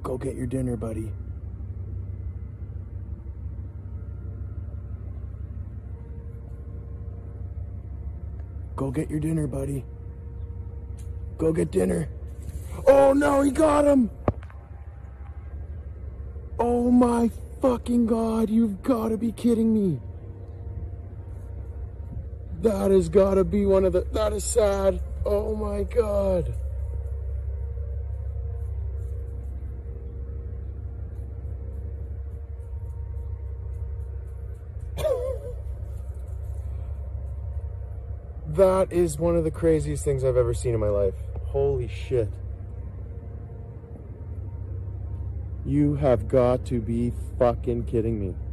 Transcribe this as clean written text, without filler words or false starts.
Go get your dinner, buddy. Go get your dinner, buddy. Go get dinner. Oh no, he got him! Oh my fucking God, you've gotta be kidding me. That has gotta be one of the, that is sad. Oh my God. That is one of the craziest things I've ever seen in my life. Holy shit. You have got to be fucking kidding me.